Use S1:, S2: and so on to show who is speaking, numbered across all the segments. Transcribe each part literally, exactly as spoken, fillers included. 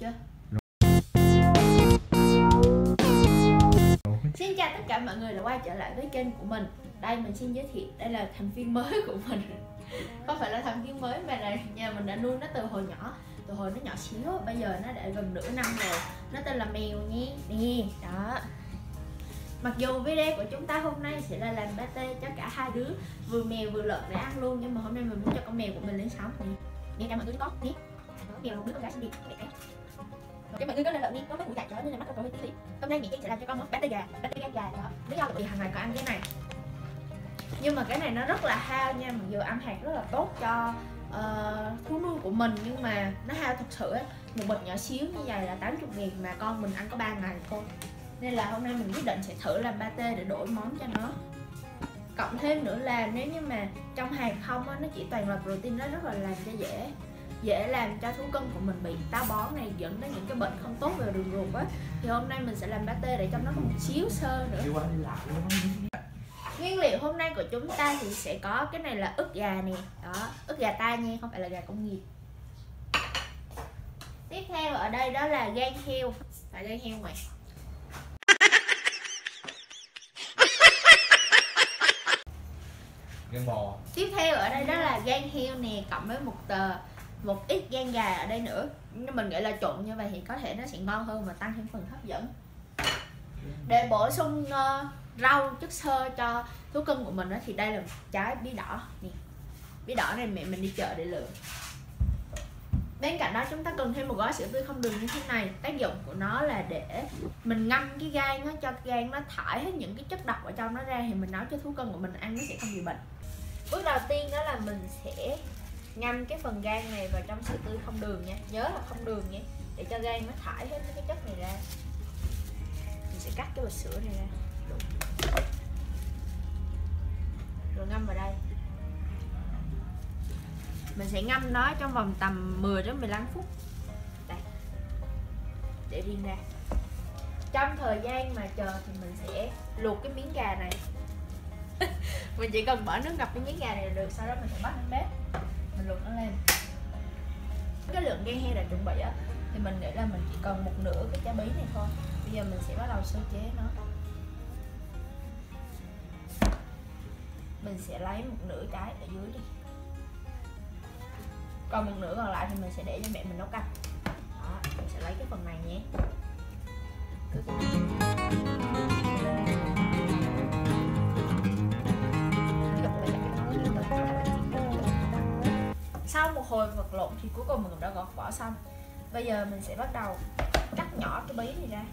S1: Chưa? Xin chào tất cả mọi người đã quay trở lại với kênh của mình. Đây mình xin giới thiệu, đây là thành viên mới của mình. Không phải là thành viên mới mà là nhà mình đã nuôi nó từ hồi nhỏ. Từ hồi nó nhỏ xíu, bây giờ nó đã gần nửa năm rồi. Nó tên là mèo nhé. Nè, đó. Mặc dù video của chúng ta hôm nay sẽ là làm pate cho cả hai đứa, vừa mèo vừa lợn để ăn luôn, nhưng mà hôm nay mình muốn cho con mèo của mình lên sóng nè. Nghe cho mọi người có nhé. Mèo một đứa con gái xinh đẹp. Cái mọi người có lên lợn đi, có mấy mũi chạy chó nên là mắt con hơi tí. Hôm nay mình sẽ làm cho con món pate gà, pate gà gà đó. Lý do vì hàng ngày có ăn cái này. Nhưng mà cái này nó rất là hao nha, mặc dù ăn hạt rất là tốt cho uh, thú nuôi của mình, nhưng mà nó hao thật sự ấy. Một bịch nhỏ xíu như vậy là tám mươi nghìn mà con mình ăn có ba ngày thôi. Nên là hôm nay mình quyết định sẽ thử làm pate để đổi món cho nó. Cộng thêm nữa là nếu như mà trong hạt không á, nó chỉ toàn là protein, nó rất là làm cho dễ dễ làm cho thú cưng của mình bị táo bón này, dẫn đến những cái bệnh không tốt về đường ruột á. Thì hôm nay mình sẽ làm pate để cho nó có một xíu sơ nữa. Nguyên liệu hôm nay của chúng ta thì sẽ có cái này là ức gà nè, đó, ức gà ta nha, không phải là gà công nghiệp. Tiếp theo ở đây đó là gan heo, phải gan heo mày.
S2: Gan bò.
S1: Tiếp theo ở đây đó là gan heo nè, cộng với một tờ một ít gan gà ở đây nữa. Nhưng mình nghĩ là trộn như vậy thì có thể nó sẽ ngon hơn và tăng thêm phần hấp dẫn. Để bổ sung uh, rau chất xơ cho thú cưng của mình đó, thì đây là trái bí đỏ nè. Bí đỏ này mẹ mình đi chợ để lựa. Bên cạnh đó chúng ta cần thêm một gói sữa tươi không đường như thế này. Tác dụng của nó là để mình ngâm cái gan nó, cho gan nó thải hết những cái chất độc ở trong nó ra, thì mình nấu cho thú cưng của mình ăn nó sẽ không bị bệnh. Bước đầu tiên đó là mình sẽ ngâm cái phần gan này vào trong sữa tươi không đường nha. Nhớ là không đường nhé, để cho gan nó thải hết cái chất này ra. Mình sẽ cắt cái bịch sữa này ra, rồi ngâm vào đây. Mình sẽ ngâm nó trong vòng tầm mười đến mười lăm phút. Đây, để riêng ra. Trong thời gian mà chờ thì mình sẽ luộc cái miếng gà này. Mình chỉ cần bỏ nước ngập cái miếng gà này là được. Sau đó mình sẽ bắt lên bếp, mình luộc nó lên. Cái lượng gan heo đã chuẩn bị á, thì mình nghĩ là mình chỉ cần một nửa cái trái bí này thôi. Bây giờ mình sẽ bắt đầu sơ chế nó. Mình sẽ lấy một nửa trái ở dưới đi, còn một nửa còn lại thì mình sẽ để cho mẹ mình nấu canh. Đó, mình sẽ lấy cái phần này nhé. Sau một hồi vật lộn thì cuối cùng mình cũng đã gọt vỏ xong. Bây giờ mình sẽ bắt đầu cắt nhỏ cái bí này ra.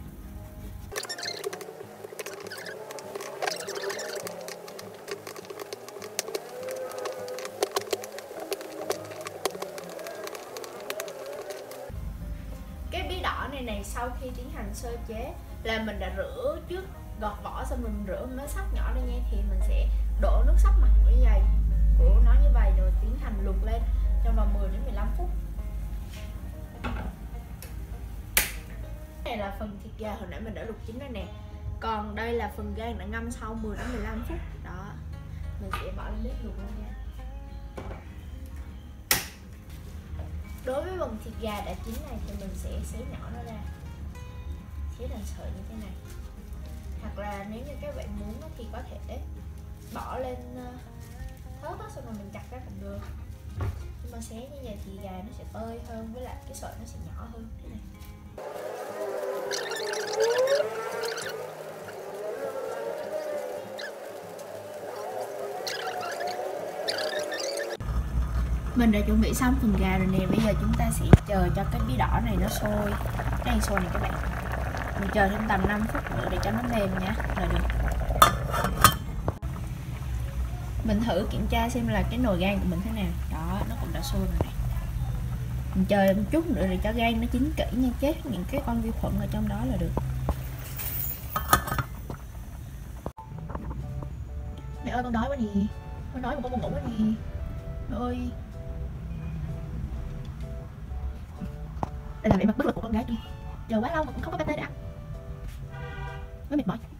S1: Cái bí đỏ này này sau khi tiến hành sơ chế là mình đã rửa trước, gọt vỏ xong mình rửa mới sắc nhỏ đây nha, thì mình sẽ đổ nước sắc mặt của dày của nó như vậy, rồi tiến hành luộc lên trong vòng mười đến mười lăm phút. Đây là phần thịt gà hồi nãy mình đã luộc chín rồi nè. Còn đây là phần gan đã ngâm sau mười đến mười lăm phút. Đó, mình sẽ bỏ lên bếp luộc lên nha. Đối với phần thịt gà đã chín này thì mình sẽ xé nhỏ nó ra, xé thành sợi như thế này. Hoặc là nếu như các bạn muốn thì có thể bỏ lên hớt xong rồi mình chặt ra cũng được. Nhưng mà xé như vậy thì gà nó sẽ tơi hơn, với lại cái sợi nó sẽ nhỏ hơn thế này. Mình đã chuẩn bị xong phần gà rồi nè. Bây giờ chúng ta sẽ chờ cho cái bí đỏ này nó sôi. Nó đang sôi này các bạn. Mình chờ thêm tầm năm phút nữa để cho nó mềm nha, là được. Mình thử kiểm tra xem là cái nồi gan của mình thế nào. Đó, nó cũng đã sôi rồi này. Mình chờ một chút nữa để cho gan nó chín kỹ nha, chết những cái con vi khuẩn ở trong đó là được. Mẹ ơi, con đói quá nè. Con đói mà con buồn ngủ quá nè. Mẹ ơi. Đây là vẻ mặt bất lực của con gái tôi. Chờ quá lâu mà cũng không có pate để ăn, mới mệt mỏi.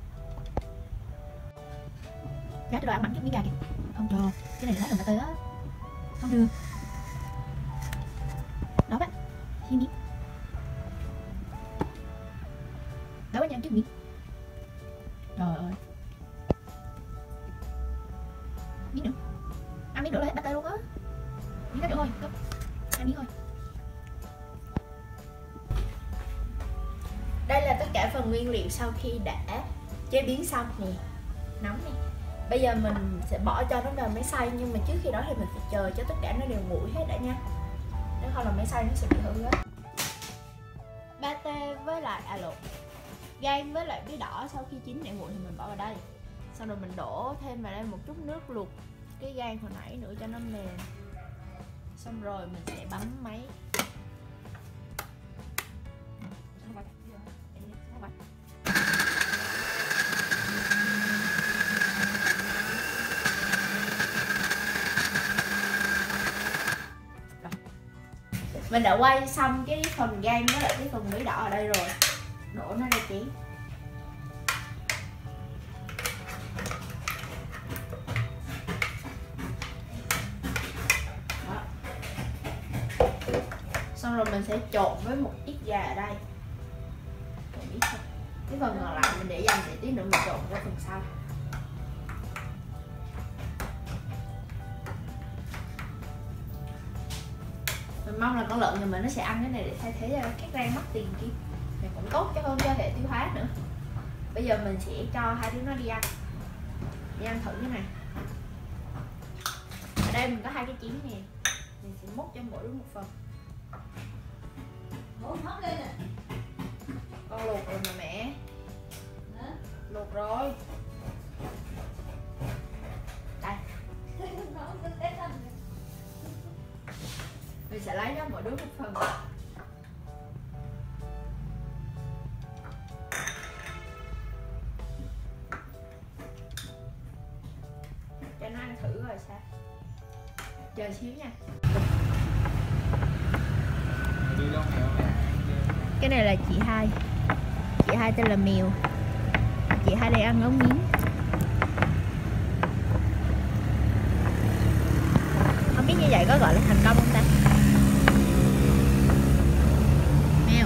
S1: Gái tôi đòi ăn mảnh cái miếng gà kìa. Không cho, cái này là làm pate á. Không được. Đó bạn, xin đi. phần nguyên liệu sau khi đã chế biến xong nè, nóng nè. Bây giờ mình sẽ bỏ cho nó vào máy xay, nhưng mà trước khi đó thì mình phải chờ cho tất cả nó đều nguội hết đã nha, nếu không là máy xay nó sẽ bị hư hết. Pate với lại à lộn gan với lại bí đỏ sau khi chín để nguội thì mình bỏ vào đây, sau rồi mình đổ thêm vào đây một chút nước luộc cái gan hồi nãy nữa cho nó mềm, xong rồi mình sẽ bấm máy. Mình đã quay xong cái phần gan với lại cái phần bí đỏ ở đây rồi, đổ nó ra chén. Đó. Xong rồi mình sẽ trộn với một ít gà ở đây, trộn ít thôi. Cái phần còn lại mình để dành để tí nữa mình trộn cho phần sau. Mình mong là con lợn nhà mình nó sẽ ăn cái này để thay thế cho các rang mắc tiền kia, này cũng tốt cho hơn cho hệ tiêu hóa nữa. Bây giờ mình sẽ cho hai đứa nó đi ăn, đi ăn thử cái này. Ở đây mình có hai cái chén nè, mình sẽ múc cho mỗi đứa một phần. Con luộc rồi mà mẹ. Luộc rồi. Đây. Mình sẽ lấy cho mỗi đứa một phần. Cho nó ăn thử rồi sao. Chờ xíu nha. Cái này là chị hai. Chị hai tên là Mèo. Chị hai đây ăn ống miếng. Không biết như vậy có gọi là thành công không ta? Mèo.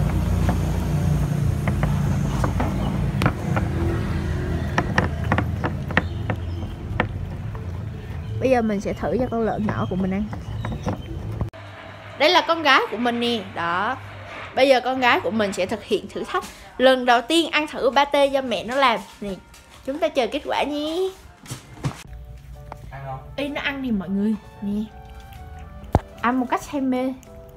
S1: Bây giờ mình sẽ thử cho con lợn nhỏ của mình ăn. Đây là con gái của mình nè, đó. Bây giờ con gái của mình sẽ thực hiện thử thách lần đầu tiên ăn thử pate do mẹ nó làm nè. Chúng ta chờ kết quả nhé.
S2: Ăn không?
S1: Ê, nó ăn đi mọi người nè. Ăn một cách say mê.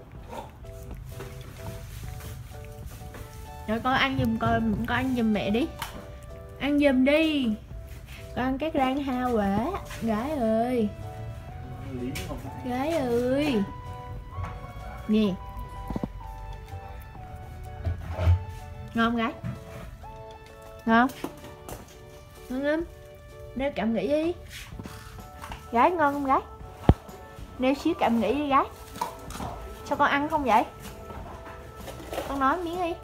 S1: Rồi con ăn giùm coi, con ăn giùm mẹ đi. Ăn giùm đi. Con ăn các rang hao quá. Gái ơi. Gái ơi. Nè. Ngon không gái? Ngon. Ngon không? Nêu cảm nghĩ đi. Gái ngon không gái? Nêu xíu cảm nghĩ đi gái. Sao con ăn không vậy? Con nói miếng đi.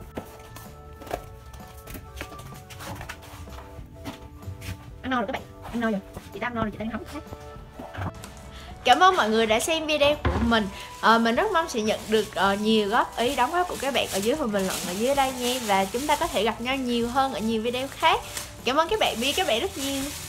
S1: Ăn no rồi các bạn. Ăn no rồi. Chị đang no rồi, chị đang hóng khác. Cảm ơn mọi người đã xem video của mình. à, Mình rất mong sẽ nhận được uh, nhiều góp ý, đóng góp của các bạn ở dưới phần bình luận ở dưới đây nha. Và chúng ta có thể gặp nhau nhiều hơn ở nhiều video khác. Cảm ơn các bạn, biết các bạn rất nhiều.